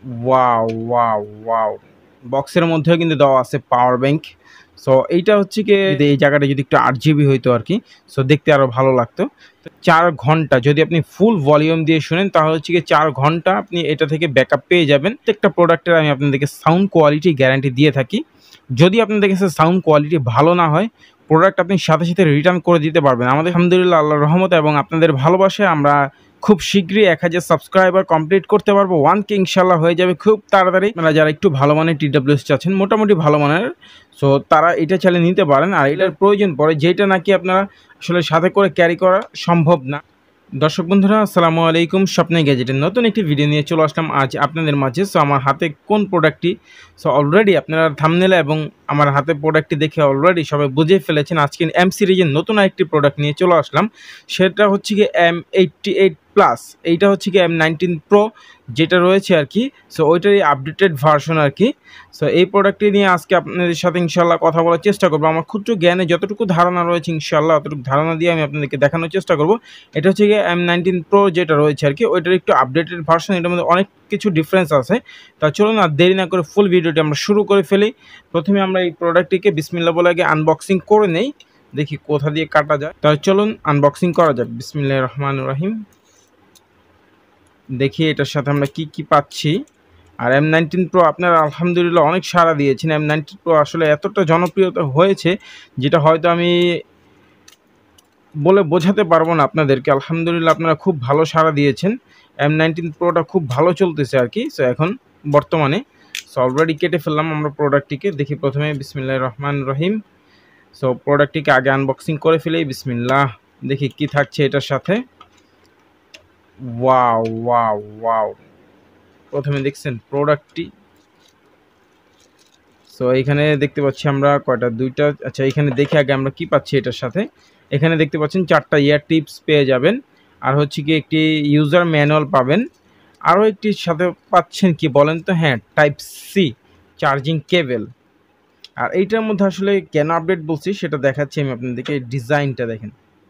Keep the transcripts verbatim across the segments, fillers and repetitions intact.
Wow wow wow বক্সের মধ্যেও কিন্তু দেওয়া আছে পাওয়ার ব্যাংক। সো এইটা হচ্ছে কি এই জায়গাটা যদি একটু আট জিবি হইতো আর কি, সো দেখতে আরও ভালো লাগতো। চার ঘন্টা যদি আপনি ফুল ভলিউম দিয়ে শুনেন তাহলে হচ্ছে কি চার ঘন্টা আপনি এটা থেকে ব্যাকআপ পেয়ে যাবেন। প্রত্যেকটা প্রোডাক্টের আমি আপনাদেরকে সাউন্ড কোয়ালিটি গ্যারান্টি দিয়ে থাকি। যদি আপনাদের কাছে সাউন্ড কোয়ালিটি ভালো না হয়, প্রোডাক্ট আপনি সাথে সাথে রিটার্ন করে দিতে পারবেন। আমাদের আলহামদুলিল্লাহ আল্লাহর রহমত এবং আপনাদের ভালোবাসায় আমরা খুব শীঘ্রই এক হাজার সাবস্ক্রাইবার কমপ্লিট করতে পারবো। ওয়ান কে ইনশাল্লাহ হয়ে যাবে খুব তাড়াতাড়ি। আপনারা যারা একটু ভালো মানের টিডাব্লিউএস চাচ্ছেন, মোটামুটি ভালো মানের, সো তারা এটা চালিয়ে নিতে পারেন। আর এটার প্রয়োজন পড়ে যেটা নাকি আপনারা আসলে সাথে করে ক্যারি করা সম্ভব না। দর্শক বন্ধুরা আসসালামু আলাইকুম, স্বপ্নে গ্যাজেটের নতুন একটি ভিডিও নিয়ে চলে আসলাম আজ আপনাদের মাঝে। সো আমার হাতে কোন প্রোডাক্টটি, সো অলরেডি আপনারা থাম্বনেলে এবং আমার হাতে প্রোডাক্টটি দেখে অলরেডি সবাই বুঝে ফেলেছেন। আজকে এম সিরিজের নতুন একটি প্রোডাক্ট নিয়ে চলে আসলাম, সেটা হচ্ছে কি এম এইটটি এইট প্লাস। এইটা হচ্ছে কি এম নাইনটিন প্রো যেটা রয়েছে আর কি, সো ওইটারই আপডেটেড ভার্সন আর কি। সো এই প্রোডাক্টটি নিয়ে আজকে আপনাদের সাথে ইনশাল্লাহ কথা বলার চেষ্টা করবো। আমার ক্ষুদ্র জ্ঞানে যতটুকু ধারণা রয়েছে ইনশাল্লাহ অতটুকু ধারণা দিয়ে আমি আপনাদেরকে দেখানোর চেষ্টা করব। এটা হচ্ছে গিয়ে এম নাইনটিন প্রো যেটা রয়েছে আর কি, ওইটার একটু আপডেটেড ভার্সন। এটার মধ্যে অনেক কিছু ডিফারেন্স আছে। তা চলুন আর দেরি না করে ফুল ভিডিওটি আমরা শুরু করে ফেলি। প্রথমে আমরা এই প্রোডাক্টটিকে বিসমিল্লাহ বলে আগে আনবক্সিং করে নেই, দেখি কোথা দিয়ে কাটা যায়। তাহলে চলুন আনবক্সিং করা যাক। বিসমিল্লাহির রহমানির রহিম। দেখি এটার সাথে আমরা কি কি পাচ্ছি। আর এম নাইনটিন প্রো আপনারা আলহামদুলিল্লাহ অনেক সাড়া দিয়েছেন। এম নাইনটিন প্রো আসলে এতটা জনপ্রিয়তা হয়েছে যেটা হয়তো আমি বলে বোঝাতে পারবো না আপনাদেরকে। আলহামদুলিল্লাহ আপনারা খুব ভালো সাড়া দিয়েছেন। এম নাইনটিন প্রোটা খুব ভালো চলতেছে আর কি। সো এখন বর্তমানে সো অলরেডি কেটে ফেললাম আমরা প্রোডাক্টটিকে। দেখি প্রথমে বিসমিল্লাহির রহমানির রহিম। সো প্রোডাক্টটিকে আগে আনবক্সিং করে ফেলি। বিসমিল্লাহ। দেখি কি থাকছে এটার সাথে। ওয়াও ওয়াও ওয়াও প্রথমে দেখছেন প্রোডাক্টটি। সো এখানে দেখতে পাচ্ছি আমরা কয়টা, দুইটা। আচ্ছা এখানে দেখে আগে আমরা কি পাচ্ছি এটার সাথে। এখানে দেখতে পাচ্ছেন চারটা ইয়ার টিপস পেয়ে যাবেন, আর হচ্ছে কি একটি ইউজার ম্যানুয়াল পাবেন। আরও একটি সাথে পাচ্ছেন কি বলেন তো, হ্যাঁ টাইপ সি চার্জিং কেবল। আর এইটার মধ্যে আসলে কেন আপডেট বলছি সেটা দেখাচ্ছি আমি আপনাদেরকে। ডিজাইনটা দেখেন,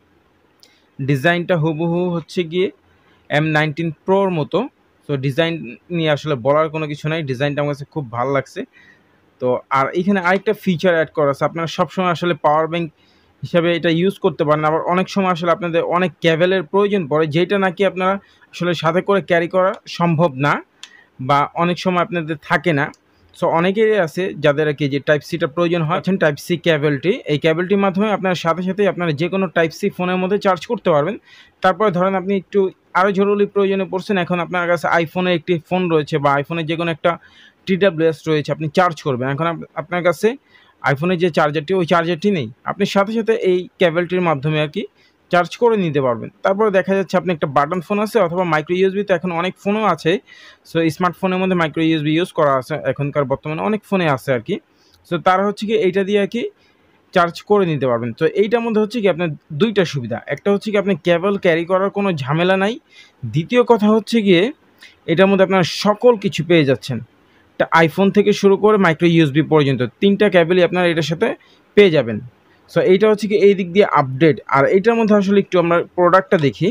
ডিজাইনটা হুবহু হচ্ছে গিয়ে এম নাইনটিন প্রোর মতো। সো ডিজাইন নিয়ে আসলে বলার কোনো কিছু নাই, ডিজাইনটা আমার কাছে খুব ভালো লাগছে। তো আর এখানে আরেকটা ফিচার অ্যাড করা আছে, আপনারা সবসময় আসলে পাওয়ার ব্যাংক হিসাবে এটা ইউজ করতে পারেন। আবার অনেক সময় আসলে আপনাদের অনেক ক্যাবেলের প্রয়োজন পড়ে যেটা নাকি আপনারা আসলে সাথে করে ক্যারি করা সম্ভব না, বা অনেক সময় আপনাদের থাকে না। সো অনেকেরই আছে যাদের আর কি যে টাইপ সিটা প্রয়োজন হয়, টাইপ সি ক্যাবেলটি। এই ক্যাবেলটির মাধ্যমে আপনার সাথে সাথে আপনারা যে কোনো টাইপ সি ফোনের মধ্যে চার্জ করতে পারবেন। তারপরে ধরেন আপনি একটু আরও জরুরি প্রয়োজনে পড়ছেন, এখন আপনার কাছে আইফোনের একটি ফোন রয়েছে বা আইফোনের যে কোনো একটা টিডাব্লিউএস রয়েছে, আপনি চার্জ করবেন। এখন আপনার কাছে আইফোনের যে চার্জারটি, ওই চার্জারটি নেই, আপনি সাথে সাথে এই ক্যাবেলটির মাধ্যমে আর কি চার্জ করে নিতে পারবেন। তারপরে দেখা যাচ্ছে আপনি একটা বাটন ফোন আছে অথবা মাইক্রো ইউএসবি, তো এখন অনেক ফোনও আছে। সো স্মার্টফোনের মধ্যে মাইক্রো ইউএসবি ইউজ করা আছে এখনকার বর্তমানে অনেক ফোনে আছে আর কি। সো তারা হচ্ছে কি এইটা দিয়ে আর কি চার্জ করে নিতে পারবেন। তো এইটার মধ্যে হচ্ছে কি আপনার দুইটা সুবিধা, একটা হচ্ছে কি আপনি কেবল ক্যারি করার কোনো ঝামেলা নাই। দ্বিতীয় কথা হচ্ছে গিয়ে এটার মধ্যে আপনারা সকল কিছু পেয়ে যাচ্ছেন, আইফোন থেকে শুরু করে মাইক্রো ইউএসবি পর্যন্ত তিনটা ক্যাবেলই আপনারা এটার সাথে পেয়ে যাবেন। সো এইটা হচ্ছে কি এই দিক দিয়ে আপডেট। আর এইটার মধ্যে আসলে একটু আমরা প্রোডাক্টটা দেখি,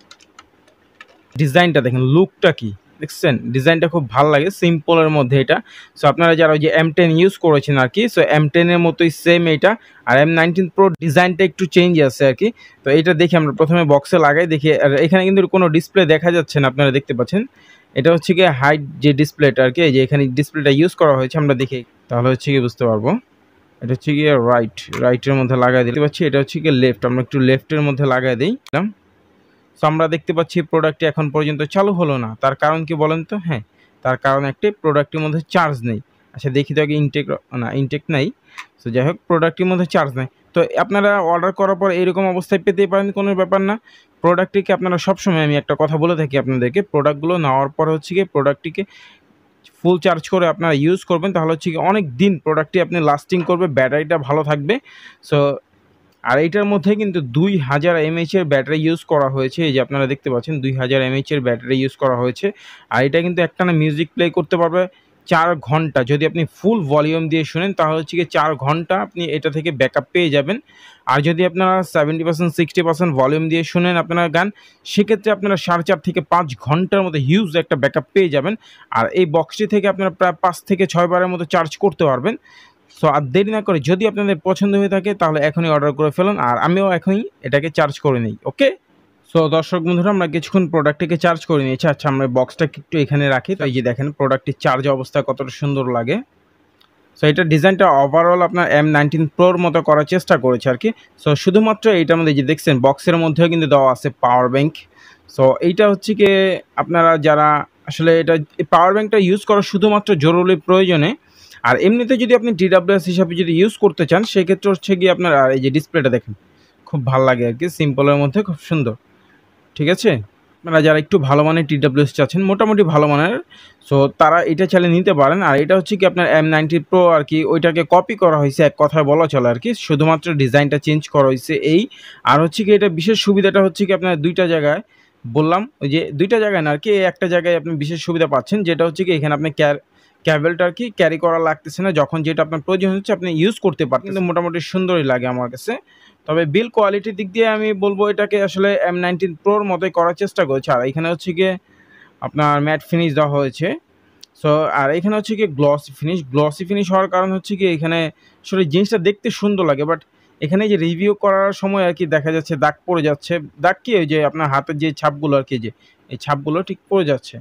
ডিজাইনটা দেখেন, লুকটা কি দেখছেন, ডিজাইনটা খুব ভালো লাগে, সিম্পলের মধ্যে এটা। সো আপনারা যারা ওই যে এম টেন ইউজ করেছেন আর কি, সো এম টেনের মতোই সেম এইটা। আর এম নাইনটিন প্রো ডিজাইনটা একটু চেঞ্জ আছে আর কি। তো এইটা দেখি আমরা প্রথমে বক্সে লাগাই দেখি। আর এখানে কিন্তু কোনো ডিসপ্লে দেখা যাচ্ছে না, আপনারা দেখতে পাচ্ছেন। এটা হচ্ছে গিয়ে হাইট যে ডিসপ্লেটা আর কি, যে এখানে ডিসপ্লেটা ইউজ করা হয়েছে আমরা দেখি, তাহলে হচ্ছে গিয়ে বুঝতে পারবো। এটা হচ্ছে গিয়ে রাইট, রাইটের মধ্যে লাগাই দিতে পাচ্ছি। এটা হচ্ছে গিয়ে লেফট, আমরা একটু লেফটের মধ্যে লাগাই দিই। সো আমরা দেখতে পাচ্ছি প্রোডাক্টটি এখন পর্যন্ত চালু হলো না। তার কারণ কি বলেন তো, হ্যাঁ তার কারণ একটি প্রোডাক্টের মধ্যে চার্জ নেই। আচ্ছা দেখি তো আগে ইনটেক, না ইনটেক নাই। সো যাই হোক প্রোডাক্টের মধ্যে চার্জ নেই। তো আপনারা অর্ডার করার পর এরকম অবস্থায় পেতেই পারেন, কোনো ব্যাপার না। প্রোডাক্টটিকে আপনারা সবসময়, আমি একটা কথা বলে থাকি আপনাদেরকে, প্রোডাক্টগুলো নেওয়ার পর হচ্ছে গিয়ে প্রোডাক্টটিকে ফুল চার্জ করে আপনারা ইউজ করবেন, তাহলে হচ্ছে কি অনেক দিন প্রোডাক্টটি আপনি লাস্টিং করবে, ব্যাটারিটা ভালো থাকবে। সো আর এইটার মধ্যে কিন্তু দুই হাজার এমএইচের ব্যাটারি ইউজ করা হয়েছে। এই যে আপনারা দেখতে পাচ্ছেন দুই হাজার এমএইচের ব্যাটারি ইউজ করা হয়েছে। আর এটা কিন্তু একটানা মিউজিক প্লে করতে পারবে, চার ঘন্টা যদি আপনি ফুল ভলিউম দিয়ে শুনেন তাহলে হচ্ছে গিয়ে চার ঘন্টা আপনি এটা থেকে ব্যাকআপ পেয়ে যাবেন। আর যদি আপনারা seventy percent sixty percent volume দিয়ে শুনেন আপনারা গান, সেক্ষেত্রে আপনারা সাড়ে চার থেকে পাঁচ ঘন্টার মতো হিউজ একটা ব্যাকআপ পেয়ে যাবেন। আর এই বক্সটি থেকে আপনারা প্রায় পাঁচ থেকে ছয় বারের মতো চার্জ করতে পারবেন। সো আর দেরি না করে যদি আপনাদের পছন্দ হয়ে থাকে তাহলে এখনই অর্ডার করে ফেলুন, আর আমিও এখনই এটাকে চার্জ করে নিই। ওকে, সো দর্শক বন্ধুরা আমরা কিছুক্ষণ প্রোডাক্টটিকে চার্জ করে নিয়েছি। আচ্ছা আমরা বক্সটাকে একটু এখানে রাখি। তো এই যে দেখেন প্রোডাক্টটির চার্জ অবস্থা কতটা সুন্দর লাগে। সো এটা ডিজাইনটা ওভারঅল আপনার এম নাইনটিন প্রোর মতো করার চেষ্টা করেছে আর কি। সো শুধুমাত্র এইটার মধ্যে যে দেখছেন বক্সের মধ্যেও কিন্তু দেওয়া আছে পাওয়ার ব্যাংক। সো এইটা হচ্ছে কি আপনারা যারা আসলে এটা পাওয়ার ব্যাংকটা ইউজ করা শুধুমাত্র জরুরি প্রয়োজনে, আর এমনিতে যদি আপনি টিডাব্লিউএস হিসাবে যদি ইউজ করতে চান সেক্ষেত্রে হচ্ছে গিয়ে আপনার আর এই যে ডিসপ্লেটা দেখেন খুব ভালো লাগে আর কি, সিম্পলের মধ্যে খুব সুন্দর। ঠিক আছে, আপনারা যারা একটু ভালো মানের টিডাব্লিউএস চাচ্ছেন মোটামুটি ভালো মানের, সো তারা এটা চালিয়ে নিতে পারেন। আর এটা হচ্ছে কি আপনার এম নাইনটি প্রো আর কি, ওইটাকে কপি করা হয়েছে এক কথায় বলা চলে আর কি, শুধুমাত্র ডিজাইনটা চেঞ্জ করা হয়েছে এই। আর হচ্ছে কি এটা বিশেষ সুবিধাটা হচ্ছে কি আপনার দুইটা জায়গায় বললাম, ওই যে দুইটা জায়গায় না আর কি, একটা জায়গায় আপনি বিশেষ সুবিধা পাচ্ছেন, যেটা হচ্ছে কি এখানে আপনি ক্যার ক্যাবেলটা আর কি ক্যারি করা লাগতেছে না, যখন যেটা আপনার প্রয়োজন হচ্ছে আপনি ইউজ করতে পারেন, কিন্তু মোটামুটি সুন্দরই লাগে আমার কাছে। তবে বিল কোয়ালিটির দিক দিয়ে আমি বলবো এটাকে আসলে এম নাইনটিন প্রোর মতোই করার চেষ্টা করেছে। আর এখানে হচ্ছে গিয়ে আপনার ম্যাট ফিনিশ দেওয়া হয়েছে। সো আর এখানে হচ্ছে গিয়ে গ্লসি ফিনিশ, গ্লসি ফিনিশ হওয়ার কারণ হচ্ছে কি এখানে আসলে জিনিসটা দেখতে সুন্দর লাগে, বাট এখানে যে রিভিউ করার সময় আর কি দেখা যাচ্ছে দাগ পড়ে যাচ্ছে। দাগ কি ওই যে আপনার হাতের যে ছাপগুলো আর কি, যে এই ছাপগুলো ঠিক পড়ে যাচ্ছে।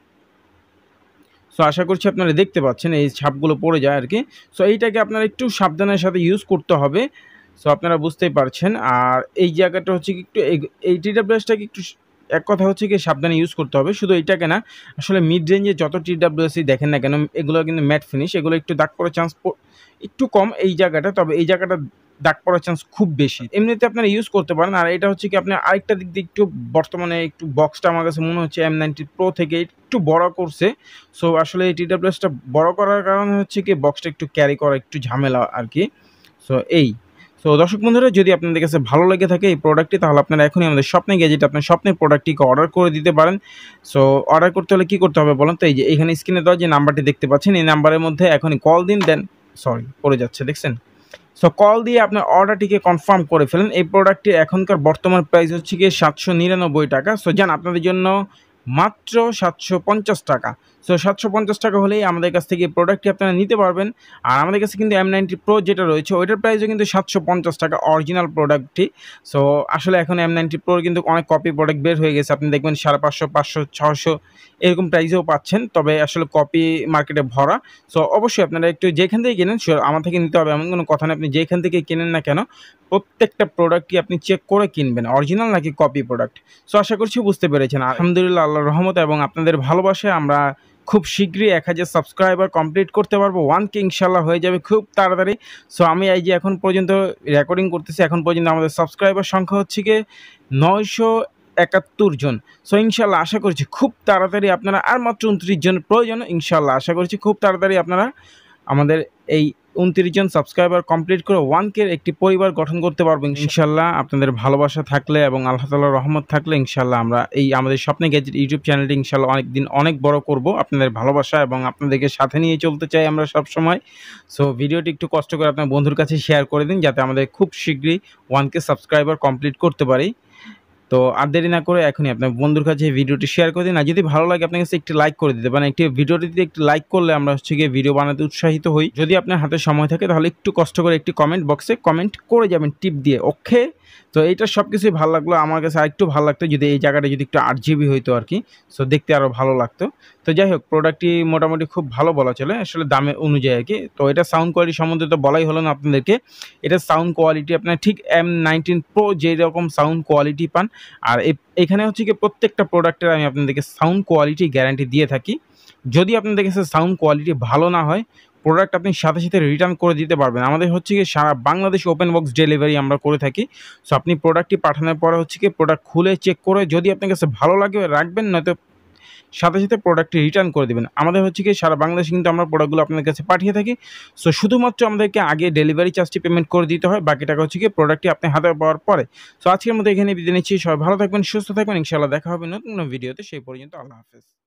সো আশা করছি আপনারা দেখতে পাচ্ছেন এই ছাপগুলো পড়ে যায় আর কি। সো এইটাকে আপনারা একটু সাবধানের সাথে ইউজ করতে হবে। সো আপনারা বুঝতেই পারছেন। আর এই জায়গাটা হচ্ছে কি একটু এই টিডাব্লিউএসটাকে একটু এক কথা হচ্ছে কি সাবধানে ইউজ করতে হবে। শুধু এইটাকে না, আসলে মিড রেঞ্জে যত টিডাব্লিউএসই দেখেন না কেন এগুলো কিন্তু ম্যাট ফিনিশ, এগুলো একটু দাগ পড়ার চান্স একটু কম এই জায়গাটা, তবে এই জায়গাটা দাগ পড়ার চান্স খুব বেশি। এমনিতে আপনারা ইউজ করতে পারেন। আর এটা হচ্ছে কি আপনি আরেকটা দিক দিয়ে একটু বর্তমানে একটু বক্সটা আমার কাছে মনে হচ্ছে এম নাইনটি প্রো থেকে একটু বড় করছে। সো আসলে এই টিডাব্লিউএসটা বড় করার কারণে হচ্ছে কি বক্সটা একটু ক্যারি করা একটু ঝামেলা আর কি। সো এই সো দর্শক বন্ধুরা যদি আপনাদের কাছে ভালো লেগে থাকে এই প্রোডাক্টটি, তাহলে আপনারা এখনই আমাদের স্বপ্নে গ্যাজেট আপনার স্বপ্নের প্রোডাক্টটিকে অর্ডার করে দিতে পারেন। সো অর্ডার করতে হলে কী করতে হবে বলেন তো, এই যে এখানে স্ক্রিনে দেওয়া যে নাম্বারটি দেখতে পাচ্ছেন এই নাম্বারের মধ্যে এখনই কল দিন, দেন সরি পড়ে যাচ্ছে দেখছেন। সো কল দিয়ে আপনার অর্ডারটিকে কনফার্ম করে ফেলেন। এই প্রোডাক্টটি এখনকার বর্তমান প্রাইস হচ্ছে গিয়ে সাতশো নিরানব্বই টাকা। সো যান আপনাদের জন্য মাত্র সাতশো পঞ্চাশ টাকা। সো সাতশো পঞ্চাশ টাকা হলেই আমাদের কাছ থেকে এই প্রোডাক্টটি আপনারা নিতে পারবেন। আর আমাদের কাছে কিন্তু এম নাইনটি প্রো যেটা রয়েছে ওইটার প্রাইসও কিন্তু সাতশো পঞ্চাশ টাকা অরিজিনাল প্রোডাক্টটি। সো আসলে এখন এম নাইনটি প্রোর কিন্তু অনেক কপি প্রোডাক্ট বের হয়ে গেছে, আপনি দেখবেন সাড়ে পাঁচশো পাঁচশো ছশো এরকম প্রাইসেও পাচ্ছেন, তবে আসলে কপি মার্কেটে ভরা। সো অবশ্যই আপনারা একটু যেখান থেকে কেনেন আমার থেকে নিতে হবে এমন কোনো কথা নেই, আপনি যেখান থেকে কেনেন না কেন প্রত্যেকটা প্রোডাক্টই আপনি চেক করে কিনবেন অরিজিনাল নাকি কপি প্রোডাক্ট। সো আশা করছি বুঝতে পেরেছেন। আলহামদুলিল্লাহ আল্লাহর রহমতে এবং আপনাদের ভালোবাসায় আমরা খুব শীঘ্রই এক হাজার সাবস্ক্রাইবার কমপ্লিট করতে পারবো, ওয়ান কে ইনশাল্লাহ হয়ে যাবে খুব তাড়াতাড়ি। সো আমি এই যে এখন পর্যন্ত রেকর্ডিং করতেছি, এখন পর্যন্ত আমাদের সাবস্ক্রাইবার সংখ্যা হচ্ছে গিয়ে নয়শো একাত্তর জন। সো ইনশাল্লাহ আশা করছি খুব তাড়াতাড়ি আপনারা আর মাত্র উনত্রিশ জনের প্রয়োজন, ইনশাল্লাহ আশা করছি খুব তাড়াতাড়ি আপনারা আমাদের এই উনত্রিশ জন সাবস্ক্রাইবার কমপ্লিট করে ওয়ান কে একটি পরিবার গঠন করতে পারবো ইনশাল্লাহ। আপনাদের ভালোবাসা থাকলে এবং আল্লাহ তাআলার রহমত থাকলে ইনশাল্লাহ আমরা এই আমাদের স্বপ্নে গ্যাজেট ইউটিউব চ্যানেলটি ইনশাল্লাহ অনেক দিন অনেক বড় করব। আপনাদের ভালোবাসা এবং আপনাদেরকে সাথে নিয়ে চলতে চাই আমরা সব সময়। সো ভিডিওটি একটু কষ্ট করে আপনার বন্ধুর কাছে শেয়ার করে দিন যাতে আমাদের খুব শীঘ্রই ওয়ান কে সাবস্ক্রাইবার কমপ্লিট করতে পারি। তো আর দেরি না করে এখনই আপনার বন্ধুর কাছে ভিডিওটি শেয়ার করে দিন। আর যদি ভালো লাগে আপনার কাছে একটি লাইক করে দিতে পারেন, একটি ভিডিওটিতে একটি লাইক করলে আমরা হচ্ছে গিয়ে ভিডিও বানাতে উৎসাহিত হই। যদি আপনার হাতে সময় থাকে তাহলে একটু কষ্ট করে একটি কমেন্ট বক্সে কমেন্ট করে যাবেন টিপ দিয়ে। ওকে, তো এইটা সব কিছুই ভালো লাগলো আমার কাছে, আর একটু ভালো লাগতো যদি এই জায়গাটা যদি একটু আট জিবি হইতো আর কি, সো দেখতে আরও ভালো লাগতো। তো যাই হোক প্রোডাক্টটি মোটামুটি খুব ভালো বলা চলে আসলে দামের অনুযায়ী আর কি। তো এটা সাউন্ড কোয়ালিটি সম্বন্ধে তো বলাই হলো না আপনাদেরকে, এটা সাউন্ড কোয়ালিটি আপনার ঠিক এম নাইনটিন প্রো যেরকম সাউন্ড কোয়ালিটি পান, আর এখানে হচ্ছে কি প্রত্যেকটা প্রোডাক্টের আমি আপনাদেরকে সাউন্ড কোয়ালিটি গ্যারান্টি দিয়ে থাকি। যদি আপনাদের কাছে সাউন্ড কোয়ালিটি ভালো না হয় প্রোডাক্ট আপনি সাথে সাথে রিটার্ন করে দিতে পারবেন। আমাদের হচ্ছে কি সারা বাংলাদেশ ওপেন বক্স ডেলিভারি আমরা করে থাকি। সো আপনি প্রোডাক্টটি পাঠানোর পরে হচ্ছে কি প্রোডাক্ট খুলে চেক করে যদি আপনার কাছে ভালো লাগে রাখবেন, নয়তো সাথে সাথে প্রোডাক্টটি রিটার্ন করে দেবেন। আমাদের হচ্ছে কি সারা বাংলাদেশে কিন্তু আমরা প্রোডাক্টগুলো আপনাদের কাছে পাঠিয়ে থাকি। সো শুধুমাত্র আমাদেরকে আগে ডেলিভারি চার্জটি পেমেন্ট করে দিতে হয়, বাকি টাকা হচ্ছে কি প্রোডাক্টটি আপনি হাতে পাওয়ার পরে। সো আজকের মতো এখানে বিদায় নিচ্ছি, সবাই ভালো থাকবেন সুস্থ থাকবেন, ইনশাআল্লাহ দেখা হবে নতুন ভিডিওতে, সেই পর্যন্ত আল্লাহ হাফেজ।